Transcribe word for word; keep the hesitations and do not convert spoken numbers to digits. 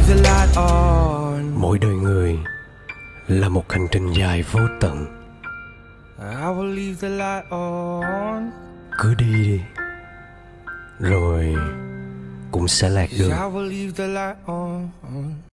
leave the light on. Mỗi đời người là một hành trình dài vô tận. I will leave the light on. Cứ đi đi, rồi cũng sẽ lạc đường. I will leave the light on.